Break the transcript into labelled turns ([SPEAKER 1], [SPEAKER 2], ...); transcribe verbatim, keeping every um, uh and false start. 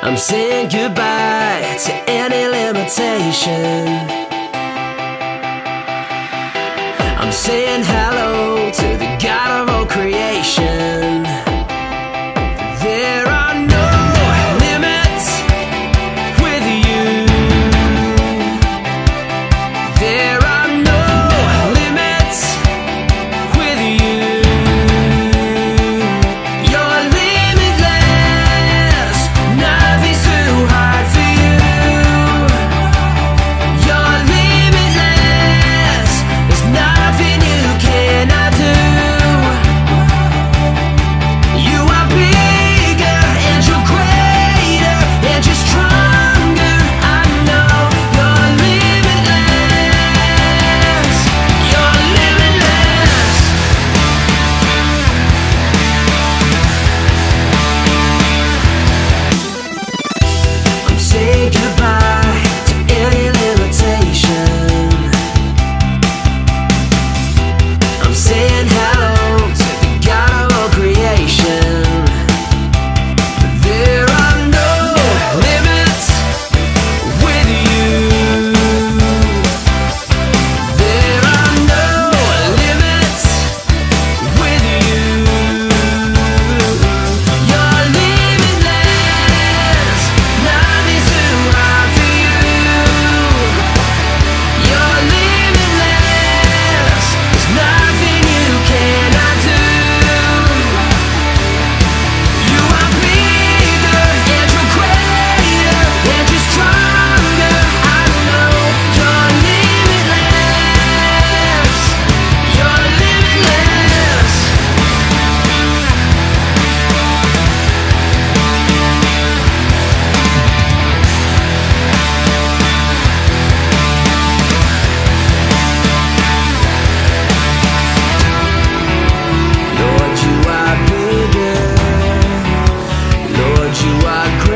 [SPEAKER 1] I'm saying goodbye to any limitation. I'm saying hello to the God of all creation. There are no limits with you. There are no limits with you. You're limitless, nothing's too hard for you. You're limitless, there's nothing you cannot do. You are bigger and you're greater and you're stronger. I know you're limitless. You're limitless. I'm saying goodbye to any limitation. I'm saying hello to the God of all creation. There are no limits with you. There are no limits with you. You're limitless, nothing's too hard for you. You're limitless, there's nothing you cannot do. You are bigger and you're greater and you're stronger. I know you're limitless. You're limitless. Lord, you are bigger. Lord, you are greater.